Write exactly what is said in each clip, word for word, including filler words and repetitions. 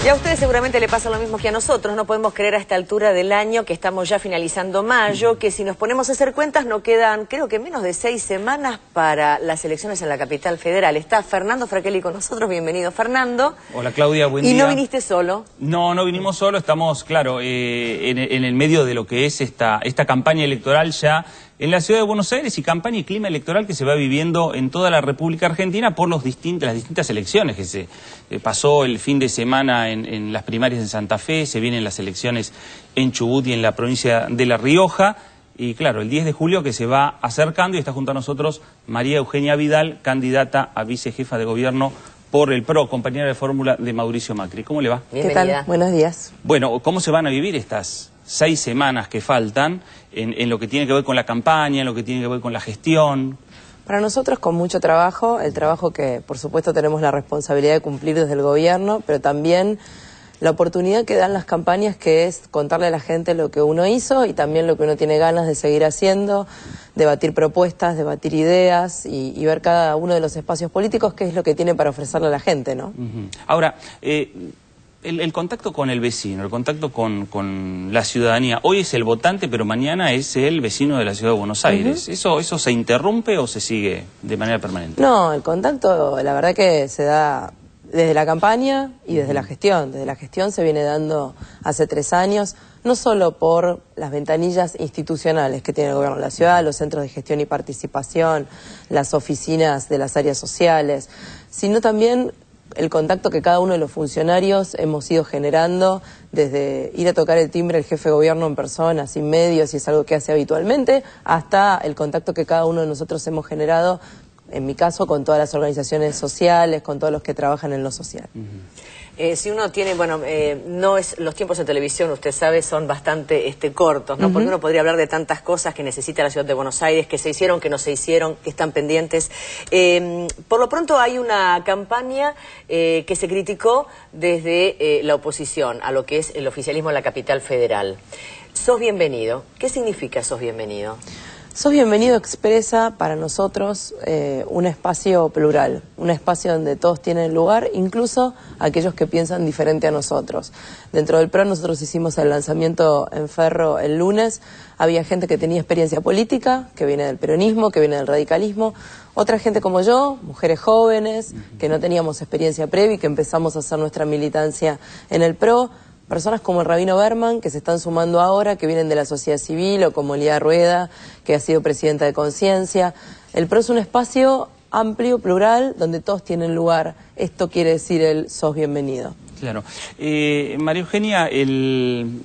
Y a ustedes seguramente le pasa lo mismo que a nosotros. No podemos creer a esta altura del año que estamos ya finalizando mayo, que si nos ponemos a hacer cuentas no quedan, creo que menos de seis semanas para las elecciones en la capital federal. Está Fernando Fraquelli con nosotros. Bienvenido, Fernando. Hola, Claudia, buen y día. ¿Y no viniste solo? No, no vinimos solo. Estamos, claro, eh, en, en el medio de lo que es esta, esta campaña electoral ya en la ciudad de Buenos Aires, y campaña y clima electoral que se va viviendo en toda la República Argentina por los distintas, las distintas elecciones que se eh, pasó el fin de semana en, en las primarias en Santa Fe, se vienen las elecciones en Chubut y en la provincia de La Rioja, y claro, el diez de julio que se va acercando, y está junto a nosotros María Eugenia Vidal, candidata a vicejefa de gobierno por el P R O, compañera de fórmula de Mauricio Macri. ¿Cómo le va? Bienvenida. ¿Qué tal? Buenos días. Bueno, ¿cómo se van a vivir estas seis semanas que faltan en, en lo que tiene que ver con la campaña, en lo que tiene que ver con la gestión? Para nosotros con mucho trabajo, el trabajo que por supuesto tenemos la responsabilidad de cumplir desde el gobierno, pero también la oportunidad que dan las campañas, que es contarle a la gente lo que uno hizo y también lo que uno tiene ganas de seguir haciendo, debatir propuestas, debatir ideas y, y ver cada uno de los espacios políticos qué es lo que tiene para ofrecerle a la gente, ¿no? Uh-huh. Ahora, eh, el, el contacto con el vecino, el contacto con, con la ciudadanía, hoy es el votante, pero mañana es el vecino de la ciudad de Buenos Aires. Uh-huh. ¿Eso, ¿Eso se interrumpe o se sigue de manera permanente? No, el contacto, la verdad que se da desde la campaña y desde la gestión. Desde la gestión se viene dando hace tres años, no solo por las ventanillas institucionales que tiene el gobierno de la ciudad, los centros de gestión y participación, las oficinas de las áreas sociales, sino también el contacto que cada uno de los funcionarios hemos ido generando, desde ir a tocar el timbre el jefe de gobierno en persona, sin medios, y es algo que hace habitualmente, hasta el contacto que cada uno de nosotros hemos generado, en mi caso, con todas las organizaciones sociales, con todos los que trabajan en lo social. Uh-huh. eh, si uno tiene, bueno, eh, no es los tiempos en televisión, usted sabe, son bastante este, cortos, ¿no? Uh-huh. Porque uno podría hablar de tantas cosas que necesita la ciudad de Buenos Aires, que se hicieron, que no se hicieron, que están pendientes. Eh, por lo pronto hay una campaña eh, que se criticó desde eh, la oposición a lo que es el oficialismo en la capital federal. Sos bienvenido. ¿Qué significa sos bienvenido? Sos bienvenido expresa para nosotros eh, un espacio plural, un espacio donde todos tienen lugar, incluso aquellos que piensan diferente a nosotros. Dentro del P R O nosotros hicimos el lanzamiento en Ferro el lunes, había gente que tenía experiencia política, que viene del peronismo, que viene del radicalismo, otra gente como yo, mujeres jóvenes, que no teníamos experiencia previa y que empezamos a hacer nuestra militancia en el P R O, personas como el Rabino Berman, que se están sumando ahora, que vienen de la sociedad civil, o como Lía Rueda, que ha sido presidenta de Conciencia. El P R O es un espacio amplio, plural, donde todos tienen lugar. Esto quiere decir el sos bienvenido. Claro. Eh, María Eugenia, el,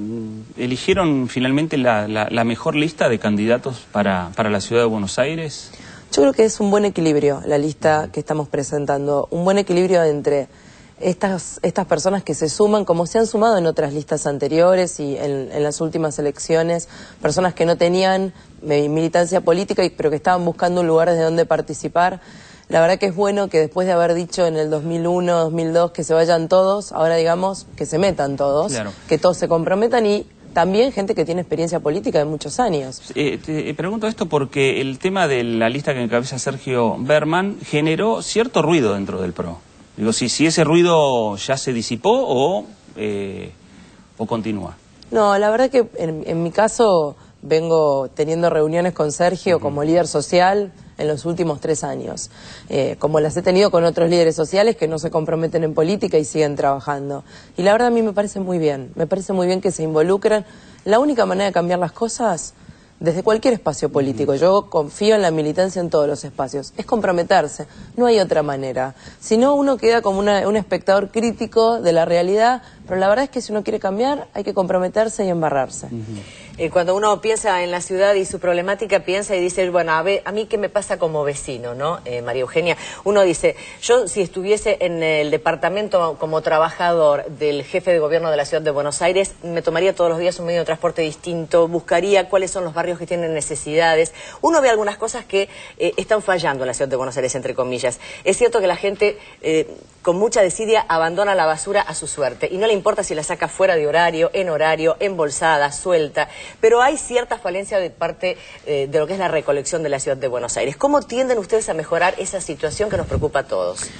¿eligieron finalmente la, la, la mejor lista de candidatos para, para la ciudad de Buenos Aires? Yo creo que es un buen equilibrio la lista que estamos presentando. Un buen equilibrio entre Estas, estas personas que se suman, como se han sumado en otras listas anteriores y en, en las últimas elecciones, personas que no tenían militancia política, pero que estaban buscando un lugar desde donde participar. La verdad que es bueno que después de haber dicho en el dos mil uno, dos mil dos que se vayan todos, ahora digamos que se metan todos, claro, que todos se comprometan, y también gente que tiene experiencia política de muchos años. Eh, te pregunto esto porque el tema de la lista que encabeza Sergio Berman generó cierto ruido dentro del P R O. Digo, si, si ese ruido ya se disipó o, eh, o continúa. No, la verdad que en, en mi caso vengo teniendo reuniones con Sergio uh-huh. como líder social en los últimos tres años. Eh, como las he tenido con otros líderes sociales que no se comprometen en política y siguen trabajando. Y la verdad a mí me parece muy bien. Me parece muy bien que se involucren. La única manera de cambiar las cosas, desde cualquier espacio político, yo confío en la militancia en todos los espacios, es comprometerse, no hay otra manera. Si no, uno queda como una, un espectador crítico de la realidad, pero la verdad es que si uno quiere cambiar, hay que comprometerse y embarrarse. Uh-huh. eh, cuando uno piensa en la ciudad y su problemática, piensa y dice, bueno, a, ver, a mí qué me pasa como vecino, ¿no? Eh, María Eugenia, uno dice, yo si estuviese en el departamento como trabajador del jefe de gobierno de la ciudad de Buenos Aires, me tomaría todos los días un medio de transporte distinto, buscaría cuáles son los barrios que tienen necesidades. Uno ve algunas cosas que eh, están fallando en la ciudad de Buenos Aires, entre comillas. Es cierto que la gente eh, con mucha desidia abandona la basura a su suerte y no le importa si la saca fuera de horario, en horario, embolsada, suelta, pero hay cierta falencia de parte eh, de lo que es la recolección de la ciudad de Buenos Aires. ¿Cómo tienden ustedes a mejorar esa situación que nos preocupa a todos?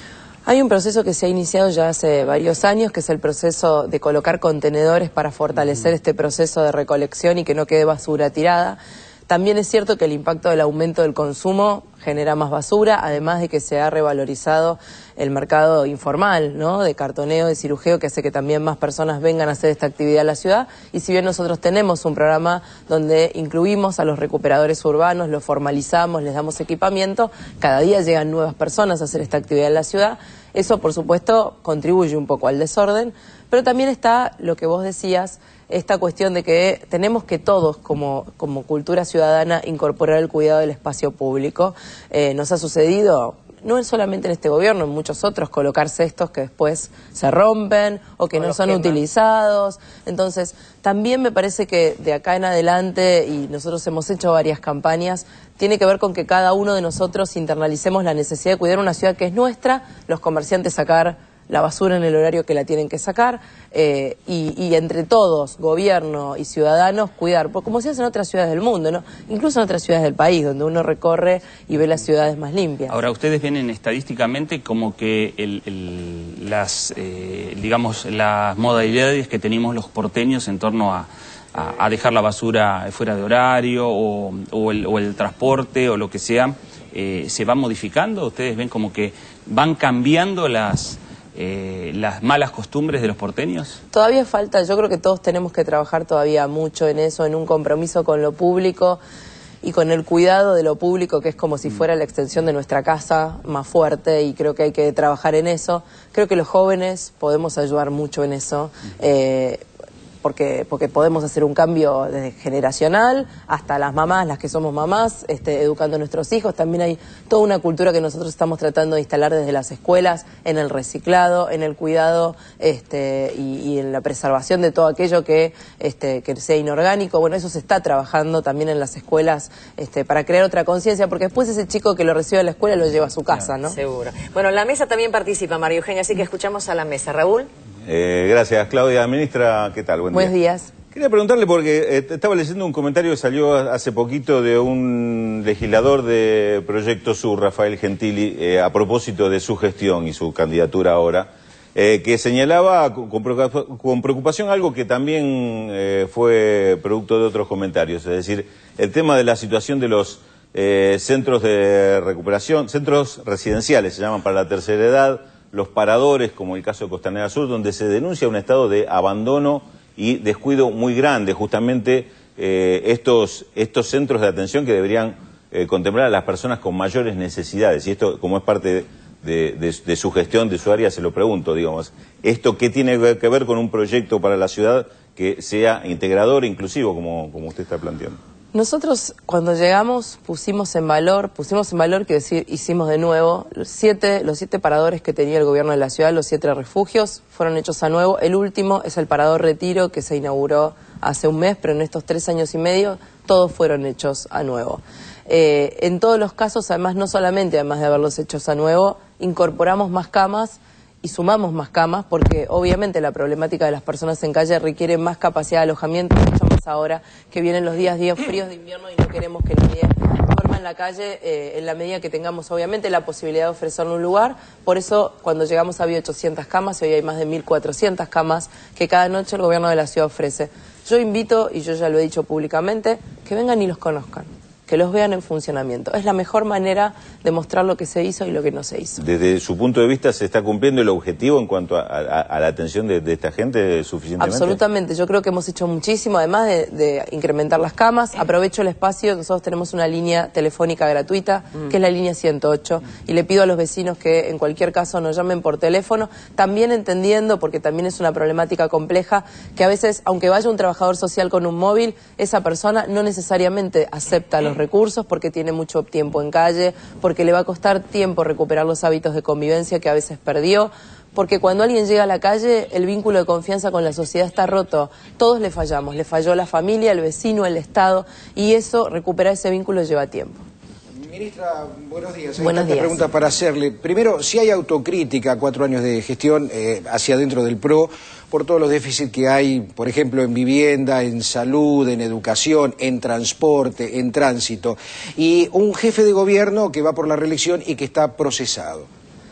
Hay un proceso que se ha iniciado ya hace varios años, que es el proceso de colocar contenedores para fortalecer uh-huh. este proceso de recolección y que no quede basura tirada. También es cierto que el impacto del aumento del consumo genera más basura, además de que se ha revalorizado el mercado informal, ¿no?, de cartoneo, de cirujeo, que hace que también más personas vengan a hacer esta actividad en la ciudad. Y si bien nosotros tenemos un programa donde incluimos a los recuperadores urbanos, los formalizamos, les damos equipamiento, cada día llegan nuevas personas a hacer esta actividad en la ciudad. Eso, por supuesto, contribuye un poco al desorden, pero también está lo que vos decías, esta cuestión de que tenemos que todos, como, como cultura ciudadana, incorporar el cuidado del espacio público. Eh, nos ha sucedido, no es solamente en este gobierno, en muchos otros, colocar cestos que después se rompen o que o no son queman. utilizados. Entonces, también me parece que de acá en adelante, y nosotros hemos hecho varias campañas, tiene que ver con que cada uno de nosotros internalicemos la necesidad de cuidar una ciudad que es nuestra, los comerciantes sacar la basura en el horario que la tienen que sacar, eh, y, y entre todos, gobierno y ciudadanos, cuidar, porque como se hace en otras ciudades del mundo, ¿no?, incluso en otras ciudades del país, donde uno recorre y ve las ciudades más limpias. Ahora, ustedes ven estadísticamente como que el, el, las, eh, digamos, las modalidades que tenemos los porteños en torno a, a, a dejar la basura fuera de horario o, o, el, o el transporte o lo que sea, eh, ¿se va modificando? ¿Ustedes ven como que van cambiando las... Eh, las malas costumbres de los porteños? Todavía falta, yo creo que todos tenemos que trabajar todavía mucho en eso, en un compromiso con lo público y con el cuidado de lo público, que es como si fuera la extensión de nuestra casa más fuerte, y creo que hay que trabajar en eso. Creo que los jóvenes podemos ayudar mucho en eso, eh, porque, porque podemos hacer un cambio desde generacional hasta las mamás, las que somos mamás, este, educando a nuestros hijos. También hay toda una cultura que nosotros estamos tratando de instalar desde las escuelas, en el reciclado, en el cuidado este, y, y en la preservación de todo aquello que, este, que sea inorgánico. Bueno, eso se está trabajando también en las escuelas este, para crear otra conciencia, porque después ese chico que lo recibe a la escuela lo lleva a su casa, ¿no? Seguro. Bueno, la mesa también participa, María Eugenia, así que escuchamos a la mesa. Raúl. Eh, gracias, Claudia. Ministra, ¿qué tal? Buen Buenos día. días. Quería preguntarle, porque eh, estaba leyendo un comentario que salió hace poquito de un legislador de Proyecto Sur, Rafael Gentili, eh, a propósito de su gestión y su candidatura ahora, eh, que señalaba con, con preocupación algo que también eh, fue producto de otros comentarios, es decir, el tema de la situación de los eh, centros de recuperación, centros residenciales, se llaman, para la tercera edad, los paradores, como el caso de Costanera Sur, donde se denuncia un estado de abandono y descuido muy grande, justamente eh, estos, estos centros de atención que deberían eh, contemplar a las personas con mayores necesidades. Y esto, como es parte de, de, de su gestión, de su área, se lo pregunto, digamos, ¿esto qué tiene que ver con un proyecto para la ciudad que sea integrador e inclusivo, como, como usted está planteando? Nosotros cuando llegamos pusimos en valor, pusimos en valor, quiero decir, hicimos de nuevo, los siete, los siete paradores que tenía el gobierno de la ciudad, los siete refugios, fueron hechos a nuevo. El último es el Parador Retiro, que se inauguró hace un mes, pero en estos tres años y medio todos fueron hechos a nuevo. Eh, en todos los casos, además, no solamente, además de haberlos hechos a nuevo, incorporamos más camas y sumamos más camas, porque obviamente la problemática de las personas en calle requiere más capacidad de alojamiento, mucho más ahora que vienen los días, días fríos de invierno y no queremos que nadie duerma en la calle, eh, en la medida que tengamos obviamente la posibilidad de ofrecerle un lugar. Por eso cuando llegamos había ochocientas camas y hoy hay más de mil cuatrocientas camas que cada noche el gobierno de la ciudad ofrece. Yo invito, y yo ya lo he dicho públicamente, que vengan y los conozcan, que los vean en funcionamiento. Es la mejor manera de mostrar lo que se hizo y lo que no se hizo. Desde su punto de vista, ¿se está cumpliendo el objetivo en cuanto a, a, a la atención de, de esta gente suficientemente? Absolutamente. Yo creo que hemos hecho muchísimo, además de, de incrementar las camas. Aprovecho el espacio. Nosotros tenemos una línea telefónica gratuita, mm. que es la línea ciento ocho, y le pido a los vecinos que en cualquier caso nos llamen por teléfono, también entendiendo, porque también es una problemática compleja, que a veces, aunque vaya un trabajador social con un móvil, esa persona no necesariamente acepta los recursos porque tiene mucho tiempo en calle, porque le va a costar tiempo recuperar los hábitos de convivencia que a veces perdió, porque cuando alguien llega a la calle el vínculo de confianza con la sociedad está roto. Todos le fallamos, le falló la familia, el vecino, el Estado, y eso, recuperar ese vínculo lleva tiempo. Ministra, buenos días. Hay buenos días. preguntas para hacerle. Primero, si hay autocrítica, cuatro años de gestión eh, hacia adentro del P R O, por todos los déficits que hay, por ejemplo, en vivienda, en salud, en educación, en transporte, en tránsito, y un jefe de gobierno que va por la reelección y que está procesado.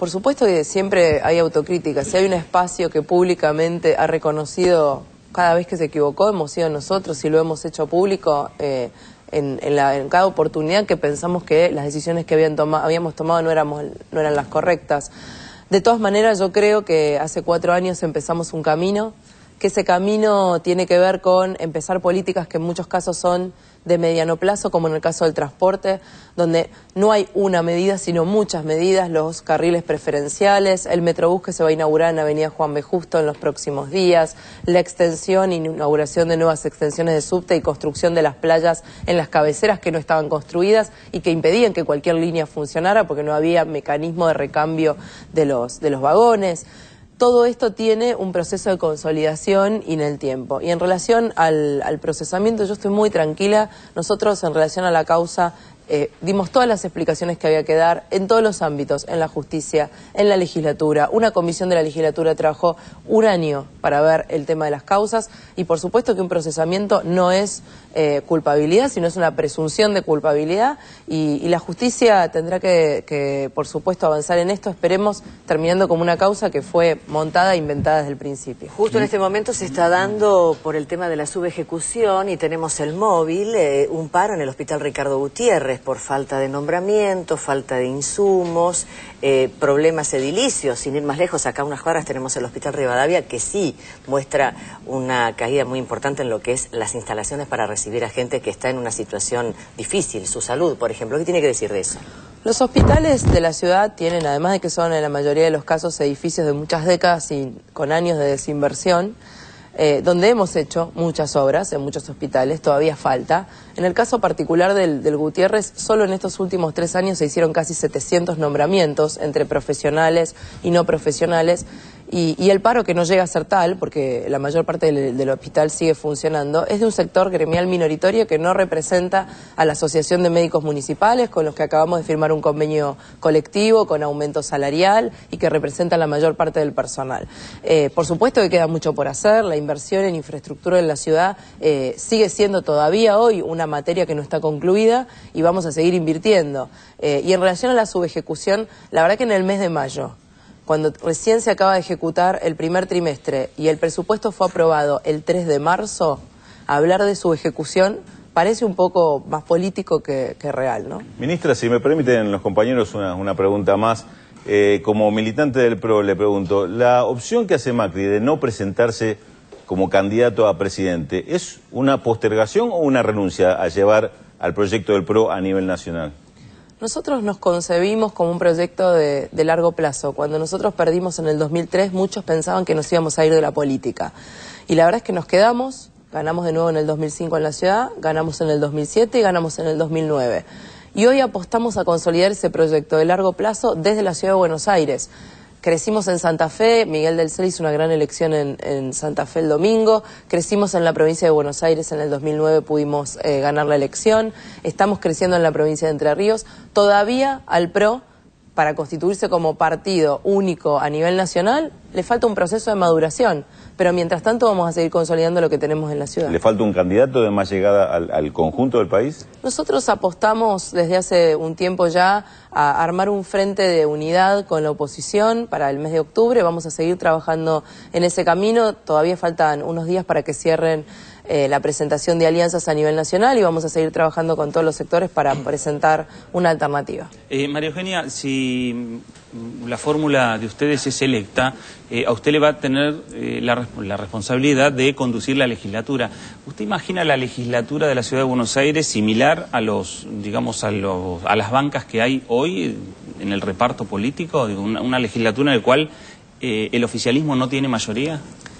por supuesto que siempre hay autocrítica. Si hay un espacio que públicamente ha reconocido cada vez que se equivocó, hemos sido nosotros y lo hemos hecho público eh, en, en, la, en cada oportunidad que pensamos que las decisiones que habían toma, habíamos tomado no, éramos, no eran las correctas. De todas maneras, yo creo que hace cuatro años empezamos un camino, que ese camino tiene que ver con empezar políticas que en muchos casos son de mediano plazo, como en el caso del transporte, donde no hay una medida, sino muchas medidas, los carriles preferenciales, el Metrobús que se va a inaugurar en Avenida Juan B. Justo en los próximos días, la extensión e inauguración de nuevas extensiones de subte y construcción de las playas en las cabeceras que no estaban construidas y que impedían que cualquier línea funcionara porque no había mecanismo de recambio de los, de los vagones. Todo esto tiene un proceso de consolidación y en el tiempo. Y en relación al, al procesamiento, yo estoy muy tranquila. Nosotros, en relación a la causa, eh, dimos todas las explicaciones que había que dar en todos los ámbitos, en la justicia, en la legislatura. Una comisión de la legislatura trabajó un año para ver el tema de las causas y por supuesto que un procesamiento no es eh, culpabilidad, sino es una presunción de culpabilidad y, y la justicia tendrá que, que, por supuesto, avanzar en esto. Esperemos terminando como una causa que fue montada e inventada desde el principio. Justo en este momento se está dando por el tema de la subejecución y tenemos el móvil, eh, un paro en el Hospital Ricardo Gutiérrez por falta de nombramiento, falta de insumos, eh, problemas edilicios. Sin ir más lejos, acá a unas cuadras tenemos el Hospital Rivadavia que sí muestra una caída muy importante en lo que es las instalaciones para recibir a gente que está en una situación difícil, su salud, por ejemplo. ¿Qué tiene que decir de eso? Los hospitales de la ciudad tienen, además de que son en la mayoría de los casos edificios de muchas décadas y con años de desinversión, eh, donde hemos hecho muchas obras en muchos hospitales, todavía falta. En el caso particular del, del Gutiérrez, solo en estos últimos tres años se hicieron casi setecientos nombramientos entre profesionales y no profesionales. Y, y el paro, que no llega a ser tal, porque la mayor parte del, del hospital sigue funcionando, es de un sector gremial minoritario que no representa a la Asociación de Médicos Municipales, con los que acabamos de firmar un convenio colectivo con aumento salarial y que representa la mayor parte del personal. Eh, por supuesto que queda mucho por hacer, la inversión en infraestructura en la ciudad eh, sigue siendo todavía hoy una materia que no está concluida y vamos a seguir invirtiendo. Eh, y en relación a la subejecución, la verdad que en el mes de mayo, cuando recién se acaba de ejecutar el primer trimestre y el presupuesto fue aprobado el tres de marzo, hablar de su ejecución parece un poco más político que, que real, ¿no? Ministra, si me permiten los compañeros una, una pregunta más. Eh, como militante del P R O le pregunto, ¿la opción que hace Macri de no presentarse como candidato a presidente es una postergación o una renuncia a llevar al proyecto del P R O a nivel nacional? Nosotros nos concebimos como un proyecto de, de largo plazo. Cuando nosotros perdimos en el dos mil tres, muchos pensaban que nos íbamos a ir de la política. Y la verdad es que nos quedamos, ganamos de nuevo en el dos mil cinco en la ciudad, ganamos en el dos mil siete y ganamos en el dos mil nueve. Y hoy apostamos a consolidar ese proyecto de largo plazo desde la ciudad de Buenos Aires. Crecimos en Santa Fe, Miguel del Cel hizo una gran elección en, en Santa Fe el domingo, crecimos en la provincia de Buenos Aires en el dos mil nueve, pudimos eh, ganar la elección, estamos creciendo en la provincia de Entre Ríos. Todavía al P R O, para constituirse como partido único a nivel nacional, le falta un proceso de maduración, pero mientras tanto vamos a seguir consolidando lo que tenemos en la ciudad. ¿Le falta un candidato de más llegada al, al conjunto del país? Nosotros apostamos desde hace un tiempo ya a armar un frente de unidad con la oposición para el mes de octubre. Vamos a seguir trabajando en ese camino. Todavía faltan unos días para que cierren eh, la presentación de alianzas a nivel nacional y vamos a seguir trabajando con todos los sectores para presentar una alternativa. Eh, María Eugenia, si la fórmula de ustedes es electa, eh, a usted le va a tener eh, la, la responsabilidad de conducir la legislatura. ¿Usted imagina la legislatura de la Ciudad de Buenos Aires similar a los, digamos, a, los, a las bancas que hay hoy en el reparto político? Una, una legislatura en la cual eh, el oficialismo no tiene mayoría.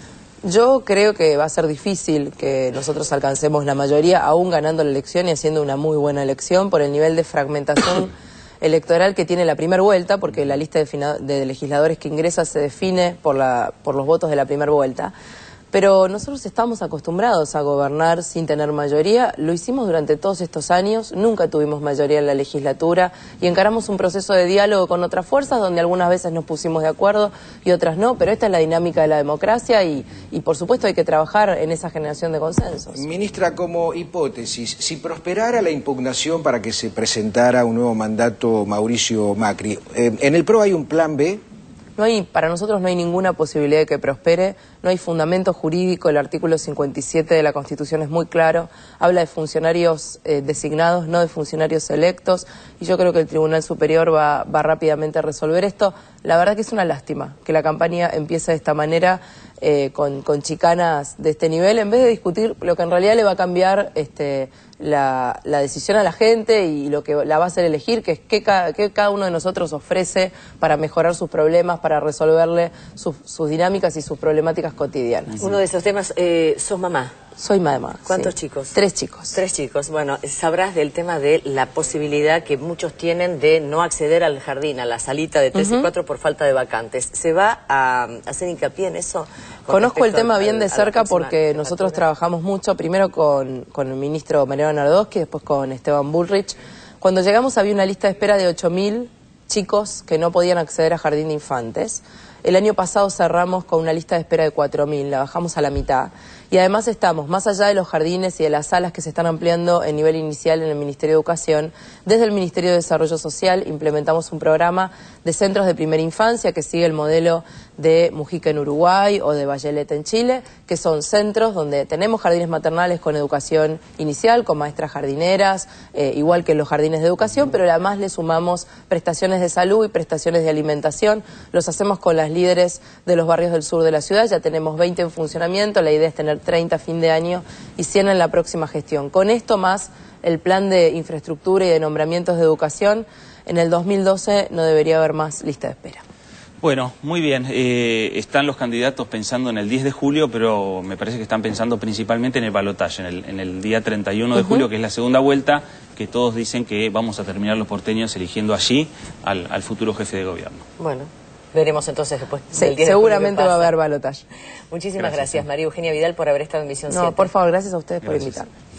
Yo creo que va a ser difícil que nosotros alcancemos la mayoría, aún ganando la elección y haciendo una muy buena elección por el nivel de fragmentación electoral que tiene la primera vuelta, porque la lista de, de legisladores que ingresa se define por, la, por los votos de la primera vuelta. Pero nosotros estamos acostumbrados a gobernar sin tener mayoría, lo hicimos durante todos estos años, nunca tuvimos mayoría en la legislatura y encaramos un proceso de diálogo con otras fuerzas donde algunas veces nos pusimos de acuerdo y otras no, pero esta es la dinámica de la democracia y, y por supuesto hay que trabajar en esa generación de consensos. Ministra, como hipótesis, si prosperara la impugnación para que se presentara un nuevo mandato Mauricio Macri, eh, ¿en el P R O hay un plan B? No hay, para nosotros no hay ninguna posibilidad de que prospere, no hay fundamento jurídico, el artículo cincuenta y siete de la Constitución es muy claro, habla de funcionarios eh, designados, no de funcionarios electos, y yo creo que el Tribunal Superior va, va rápidamente a resolver esto. La verdad que es una lástima que la campaña empiece de esta manera, eh, con, con chicanas de este nivel, en vez de discutir lo que en realidad le va a cambiar este, la, la decisión a la gente y lo que la va a hacer elegir, que es qué cada, qué cada uno de nosotros ofrece para mejorar sus problemas, para resolverle sus, sus dinámicas y sus problemáticas cotidianas. Uno de esos temas, eh, sos mamá. Soy mamá. ¿Cuántos sí. chicos? Tres chicos. Tres chicos. Bueno, sabrás del tema de la posibilidad que muchos tienen de no acceder al jardín, a la salita de tres uh-huh. y cuatro por falta de vacantes. ¿Se va a hacer hincapié en eso? Conozco el tema al, bien de cerca porque nosotros trabajamos mucho, primero con, con el ministro Mariano Nardowski, después con Esteban Bullrich. Cuando llegamos había una lista de espera de ocho mil chicos que no podían acceder a jardín de infantes. El año pasado cerramos con una lista de espera de cuatro mil, la bajamos a la mitad. Y además estamos, más allá de los jardines y de las salas que se están ampliando en nivel inicial en el Ministerio de Educación, desde el Ministerio de Desarrollo Social implementamos un programa de centros de primera infancia que sigue el modelo de Mujica en Uruguay o de Vallelet en Chile, que son centros donde tenemos jardines maternales con educación inicial, con maestras jardineras, eh, igual que en los jardines de educación, pero además le sumamos prestaciones de salud y prestaciones de alimentación. Los hacemos con las líderes de los barrios del sur de la ciudad, ya tenemos veinte en funcionamiento, la idea es tener treinta a fin de año y cien en la próxima gestión. Con esto más el plan de infraestructura y de nombramientos de educación, en el dos mil doce no debería haber más lista de espera. Bueno, muy bien. Eh, están los candidatos pensando en el diez de julio, pero me parece que están pensando principalmente en el balotaje, en el, en el día treinta y uno de julio, uh-huh. que es la segunda vuelta, que todos dicen que vamos a terminar los porteños eligiendo allí al, al futuro jefe de gobierno. Bueno. Veremos entonces después. Sí, del seguramente va a haber balotaje. Muchísimas gracias, gracias María Eugenia Vidal, por haber estado en Visión siete. No, por favor, gracias a ustedes gracias. por invitarme.